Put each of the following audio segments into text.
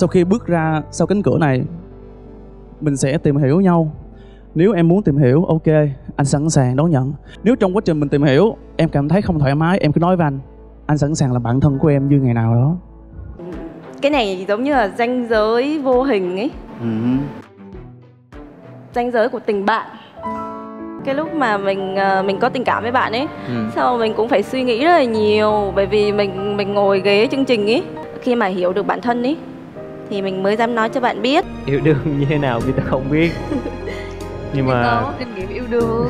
Sau khi bước ra sau cánh cửa này, mình sẽ tìm hiểu nhau. Nếu em muốn tìm hiểu, ok, anh sẵn sàng đón nhận. Nếu trong quá trình mình tìm hiểu em cảm thấy không thoải mái, em cứ nói với anh sẵn sàng là bạn thân của em như ngày nào đó. Cái này giống như là ranh giới vô hình ấy. Ranh giới của tình bạn. Cái lúc mà mình có tình cảm với bạn ấy, sau mình cũng phải suy nghĩ rất là nhiều. Bởi vì mình ngồi ghế chương trình ấy, khi mà hiểu được bản thân ấy thì mình mới dám nói cho bạn biết. Yêu đương như thế nào Peter không biết. Nhưng mà có kinh nghiệm yêu đương.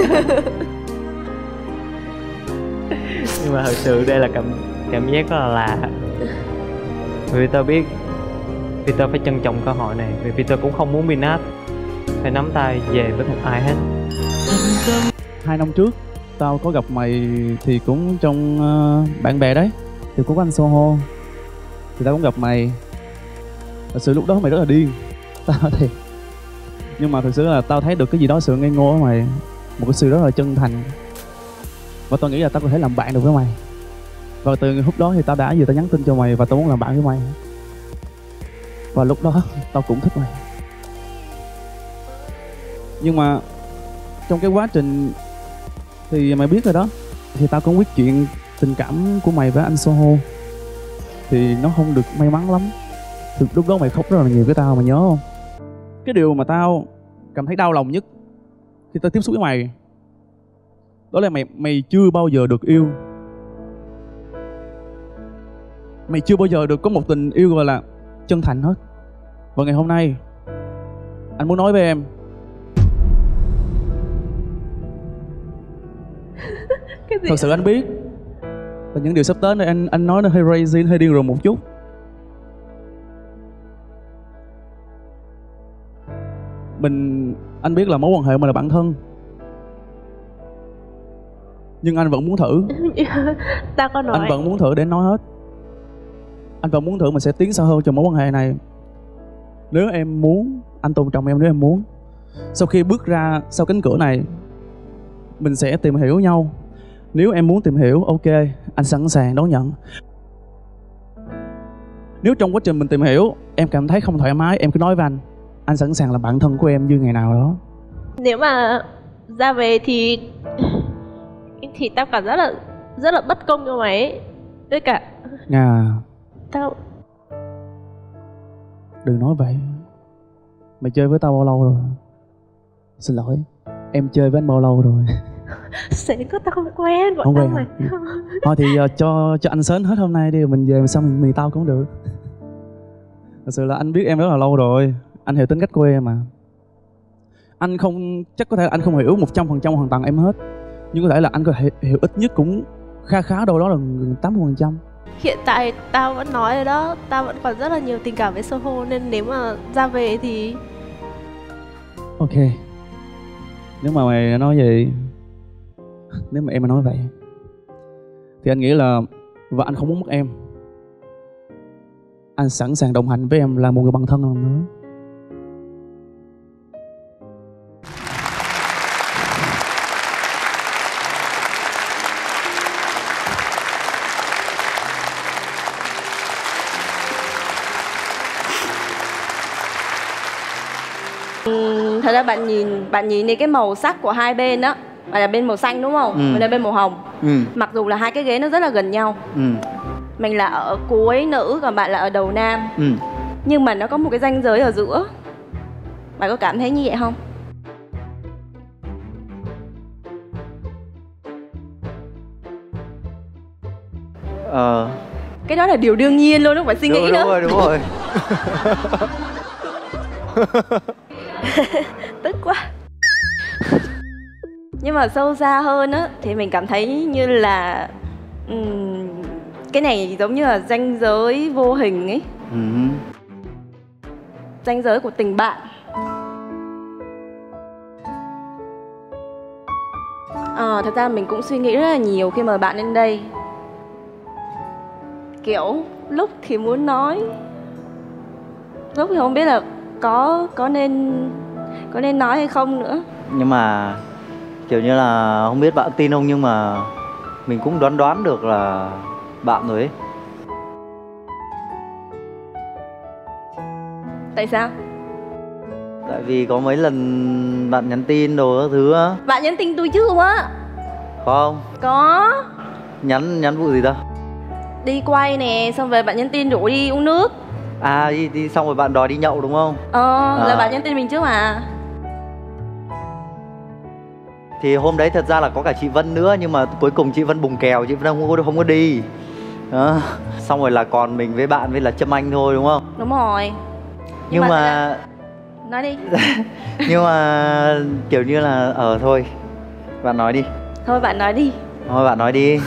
nhưng mà thật sự đây là cảm giác rất là lạ. Vì Peter biết Peter phải trân trọng cơ hội này. Vì Peter cũng không muốn bị nát, phải nắm tay về với một ai hết. 2 năm trước tao có gặp mày thì cũng trong bạn bè đấy, thì cũng có anh Soho, thì tao cũng gặp mày. Thật sự lúc đó mày rất là điên, tao nói thiệt. Nhưng mà thực sự là tao thấy được cái gì đó sự ngây ngô của mày, một cái sự rất là chân thành, và tao nghĩ là tao có thể làm bạn được với mày. Và từ lúc đó thì tao đã tao nhắn tin cho mày và tao muốn làm bạn với mày. Và lúc đó tao cũng thích mày. Nhưng mà trong cái quá trình thì mày biết rồi đó, thì tao cũng biết chuyện tình cảm của mày với anh Soho thì nó không được may mắn lắm. Từ lúc đó mày khóc rất là nhiều với tao, mày nhớ không? Cái điều mà tao cảm thấy đau lòng nhất khi tao tiếp xúc với mày đó là mày chưa bao giờ được yêu. Mày chưa bao giờ được có một tình yêu gọi là chân thành hết. Và ngày hôm nay anh muốn nói với em, thật sự anh biết là những điều sắp tới này anh nói nó hơi crazy, hơi điên rồ một chút. Anh biết là mối quan hệ mình là bạn thân, nhưng anh vẫn muốn thử. Tao có nói. Anh vẫn muốn thử để nói hết. Anh vẫn muốn thử mình sẽ tiến xa hơn trong mối quan hệ này. Nếu em muốn, anh tôn trọng em nếu em muốn. Sau khi bước ra sau cánh cửa này, mình sẽ tìm hiểu nhau. Nếu em muốn tìm hiểu, ok, anh sẵn sàng đón nhận. Nếu trong quá trình mình tìm hiểu em cảm thấy không thoải mái, em cứ nói với anh sẵn sàng là bạn thân của em như ngày nào đó. Nếu mà ra về thì tao cảm rất là bất công cho mày ấy. Với cả tao... Đừng nói vậy. Mày chơi với tao bao lâu rồi? Xin lỗi, em chơi với anh bao lâu rồi? Sẽ có tao không quen. Không quen mà. Thôi thì cho anh sến hết hôm nay đi, mình về xong mình tao cũng được. Thật sự là anh biết em rất là lâu rồi, anh hiểu tính cách của em mà. Anh không, chắc có thể là anh không hiểu 100% hoàn toàn em hết, nhưng có thể là anh có thể hiểu ít nhất cũng khá đâu đó là gần 80%. Hiện tại tao vẫn nói rồi đó, tao vẫn còn rất là nhiều tình cảm với Soho, nên nếu mà ra về thì... Ok, nếu mà mày nói vậy, nếu mà em mà nói vậy thì anh nghĩ là, và anh không muốn mất em, anh sẵn sàng đồng hành với em là một người bạn thân lần nữa. Thật ra bạn nhìn đi cái màu sắc của hai bên đó, bạn là bên màu xanh đúng không? Mình là bên màu hồng. Mặc dù là hai cái ghế nó rất là gần nhau. Mình là ở cuối nữ, còn bạn là ở đầu nam. Nhưng mà nó có một cái ranh giới ở giữa. Bạn có cảm thấy như vậy không? Cái đó là điều đương nhiên luôn, không phải suy nghĩ nữa. Đúng rồi. Tức quá. Nhưng mà sâu xa hơn á thì mình cảm thấy như là cái này giống như là ranh giới vô hình ấy. Ranh giới của tình bạn. Thật ra mình cũng suy nghĩ rất là nhiều khi mời bạn lên đây. Kiểu lúc thì muốn nói, lúc thì không biết là có nên nói hay không nữa. Nhưng mà kiểu như là không biết bạn tin không, nhưng mà mình cũng đoán được là bạn rồi ấy. Tại sao? Tại vì có mấy lần bạn nhắn tin đồ các thứ á. Bạn nhắn tin tôi chứ không á? Không. Có. Nhắn vụ gì đâu? Đi quay nè, xong về bạn nhắn tin rủ đi uống nước. À đi xong rồi bạn đòi đi nhậu đúng không? Là bạn nhắn tin mình trước mà. Thì hôm đấy thật ra là có cả chị Vân nữa, nhưng mà cuối cùng chị Vân bùng kèo, chị Vân không có đi đó. Xong rồi là còn mình với bạn với là Trâm Anh thôi đúng không? Đúng rồi. Nhưng mà nói đi. nhưng mà kiểu như là thôi bạn nói đi. Thôi bạn nói đi. Thôi bạn nói đi.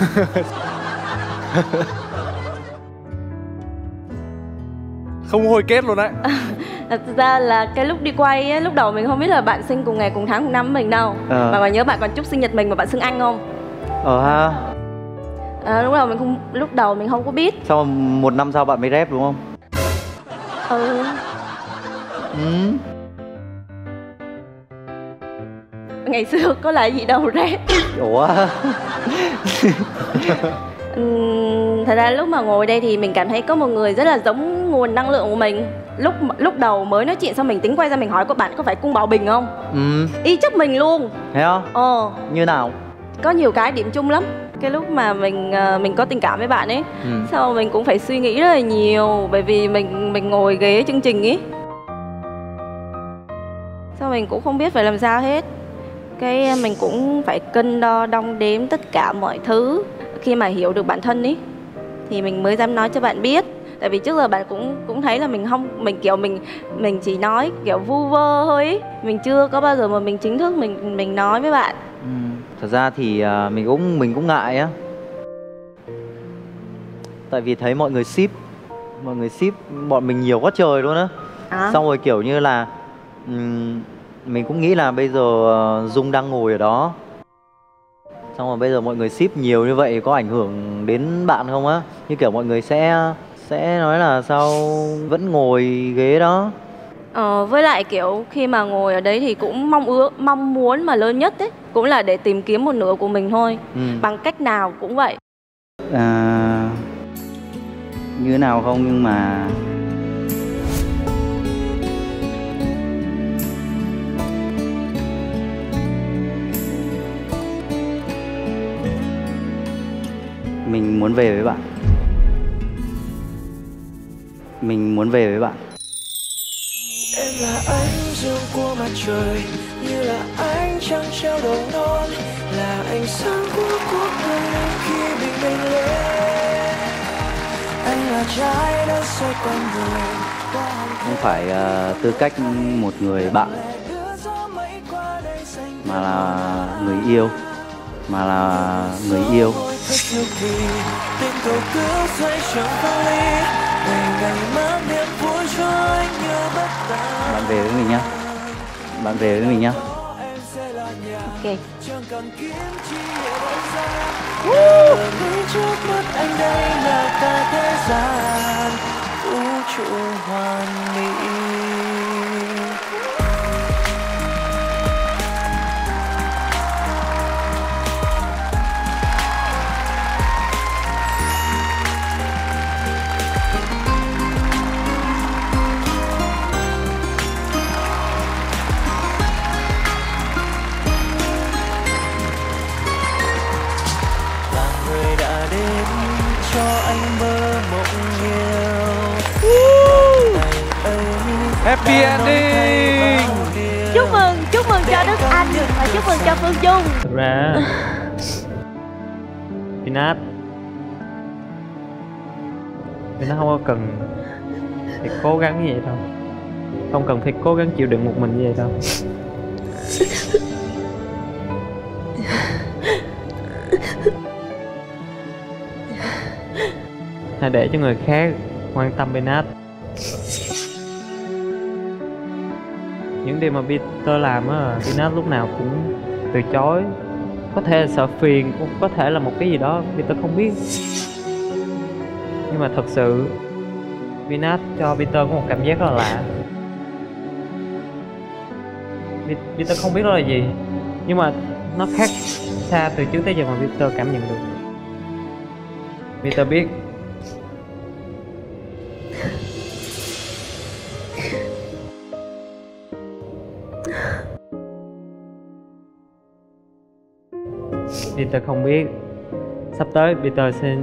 Không hồi kết luôn đấy. Thật ra là cái lúc đi quay ấy, lúc đầu mình không biết là bạn sinh cùng ngày cùng tháng cùng năm với mình đâu. Mà nhớ bạn còn chúc sinh nhật mình mà bạn xưng anh không? Ha. Lúc đầu mình không có biết. Xong rồi 1 năm sau bạn mới rep đúng không? Ngày xưa có lại gì đâu rep. Ủa? Thật ra lúc mà ngồi đây thì mình cảm thấy có một người rất là giống nguồn năng lượng của mình. Lúc đầu mới nói chuyện xong mình tính quay ra mình hỏi các bạn có phải Cung Bảo Bình không? Y chớp mình luôn. Thấy không? Như nào? Có nhiều cái điểm chung lắm. Cái lúc mà mình có tình cảm với bạn ấy, sau mình cũng phải suy nghĩ rất là nhiều, bởi vì mình ngồi ghế chương trình ấy, sau mình cũng không biết phải làm sao hết. Cái mình cũng phải cân đo đong đếm tất cả mọi thứ. Khi mà hiểu được bản thân ấy thì mình mới dám nói cho bạn biết. Tại vì trước giờ bạn cũng thấy là mình chỉ nói kiểu vu vơ thôi ấy. Mình chưa có bao giờ mà mình chính thức mình nói với bạn. Thật ra thì mình cũng ngại á. Tại vì thấy mọi người ship bọn mình nhiều quá trời luôn á. Xong rồi kiểu như là mình cũng nghĩ là bây giờ Dung đang ngồi ở đó, xong rồi bây giờ mọi người ship nhiều như vậy có ảnh hưởng đến bạn không á? Như kiểu mọi người sẽ nói là sao vẫn ngồi ghế đó. Với lại kiểu khi mà ngồi ở đấy thì cũng mong muốn mà lớn nhất ấy cũng là để tìm kiếm một nửa của mình thôi. Bằng cách nào cũng vậy. Như nào không, nhưng mà mình muốn về với bạn. Mình muốn về với bạn. Em là ánh dương của mặt trời, như là ánh trăng treo đầu non, là ánh sáng của cuộc đời khi bình minh lên. Anh là trái đất xoay quanh người. Không phải tư cách một người bạn, mà là người yêu. Tình cầu cứ xoay tròn phân ly, ngày mất niềm vui cho anh như bất tận. Bạn về với mình nhá. Ok. Ngay trước mắt anh đây là cả thế gian vũ trụ hoàn mỹ. Happy ending. Chúc mừng cho Đức Anh và chúc mừng cho Phương Dung. Thực ra Vinat không có cần phải cố gắng như vậy đâu. Không cần phải cố gắng chịu đựng một mình như vậy đâu. Hãy để cho người khác quan tâm Vinat. Những điều mà Peter làm á, Vinat lúc nào cũng từ chối. Có thể là sợ phiền, cũng có thể là một cái gì đó Peter không biết. Nhưng mà thật sự Vinat cho Peter có một cảm giác rất là lạ. Peter không biết đó là gì, nhưng mà nó khác xa từ trước tới giờ mà Peter cảm nhận được. Peter biết Peter không biết sắp tới Peter sẽ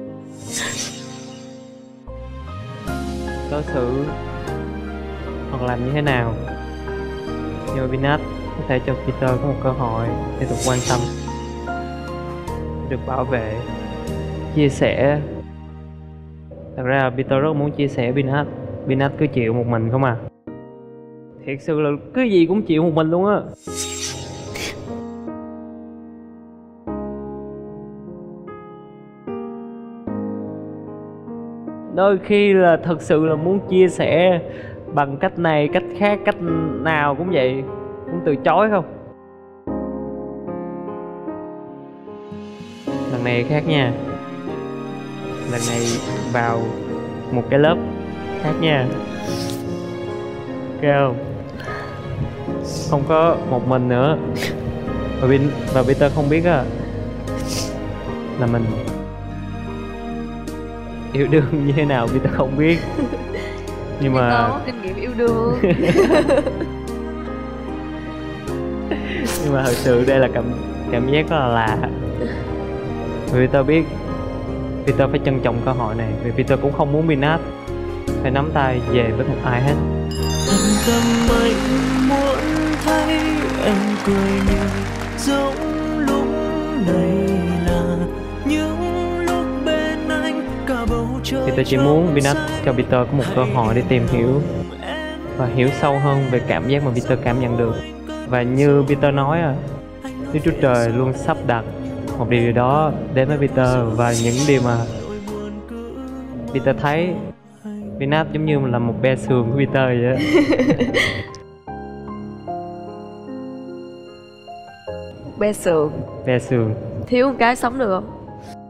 đối xử hoặc làm như thế nào, nhưng mà Vinat có thể cho Peter có một cơ hội để được quan tâm, được bảo vệ, chia sẻ. Thật ra là Peter rất muốn chia sẻ Vinat. Vinat cứ chịu một mình không à. Thiệt sự là cứ gì cũng chịu một mình luôn á. Đôi khi là thật sự là muốn chia sẻ bằng cách này, cách khác, cách nào cũng vậy, cũng từ chối không. Lần này khác nha. Lần này vào một cái lớp khác nha. Ok không? Không có một mình nữa. Và Peter không biết á là mình yêu đương như thế nào, Peter không biết. Nhưng mà có kinh nghiệm yêu đương. Nhưng mà thật sự đây là cảm giác rất là lạ. Vì Peter biết Peter phải trân trọng cơ hội này. Vì Peter cũng không muốn Vinat phải nắm tay về với một ai hết. Thầm thầm anh muốn thấy em cười nhiều giống lúc này là những lúc bên anh cả bầu trời. Peter chỉ muốn Vinat cho Peter có một cơ hội để tìm hiểu và hiểu sâu hơn về cảm giác mà Peter cảm nhận được. Và như Peter nói Đức Chúa Trời luôn sắp đặt một điều gì đó đến với Peter. Và những điều mà Peter thấy Vinat giống như là một be sườn của Peter vậy á. Be sườn. Be sườn. Thiếu một cái sống được không?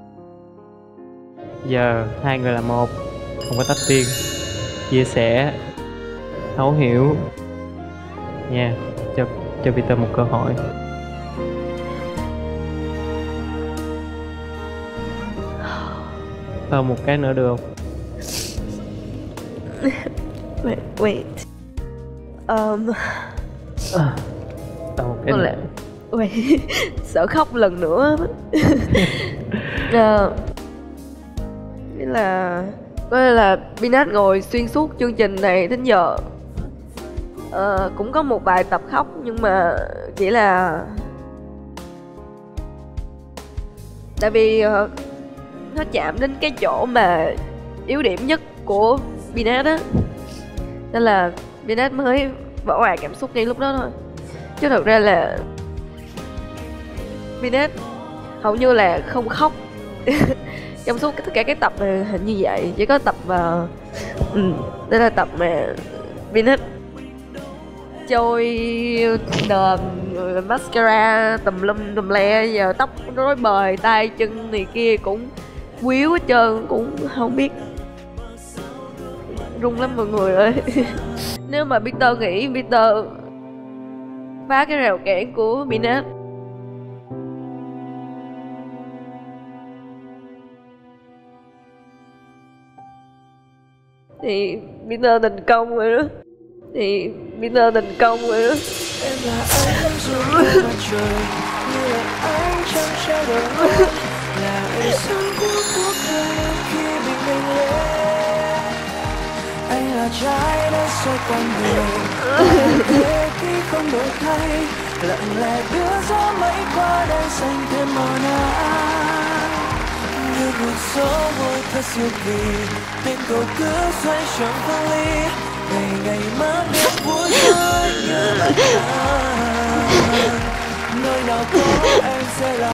Giờ hai người là một, không có tách riêng, chia sẻ, thấu hiểu nha. Cho Peter một cơ hội. Một cái nữa được không? Wait. Một cái nữa. Wait. Sợ khóc lần nữa. Nghĩa là Vinat ngồi xuyên suốt chương trình này đến giờ. Cũng có một vài tập khóc, nhưng mà chỉ là tại vì nó chạm đến cái chỗ mà yếu điểm nhất của Vinat á, nên là Vinat mới vỡ òa cảm xúc ngay lúc đó thôi. Chứ thật ra là Vinat hầu như là không khóc trong suốt tất cả các tập này, hình như vậy. Chỉ có tập đây là tập mà Vinat trôi đờm mascara tùm lum tùm le, giờ tóc rối bời, tay chân này kia cũng quýu hết trơn, cũng không biết, run lắm mọi người ơi. Nếu mà Peter nghĩ Peter phá cái rào cản của Vinat thì Peter thành công rồi đó. Em là ánh dương của mặt trời, như là ánh trăng treo đầu ngón, là ánh sáng của cuộc đời khi bình minh lên. Anh là trái đất xoay quanh người, thế khi không đổi thay, lặng lẽ đưa gió mây qua đây xanh thêm màu nắng. Như cuộc sống ôi thật siêu kỳ, tình cầu cứ xoay tròn phân ly, ngày ngày mất đi vui chơi như lần nào. Nơi nào có em sẽ là